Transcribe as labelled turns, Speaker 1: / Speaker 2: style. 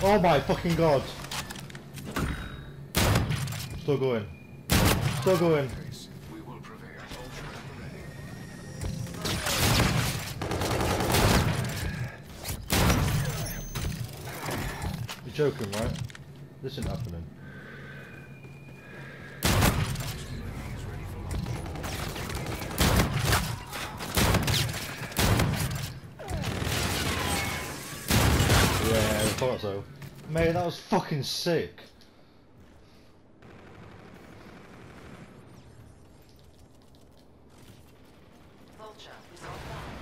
Speaker 1: Oh my fucking god! Still going. Still going.
Speaker 2: We will prevail.
Speaker 1: You're joking, right? This isn't happening. Yeah, I thought so. Mate, that was fucking sick.
Speaker 3: Vulture is online.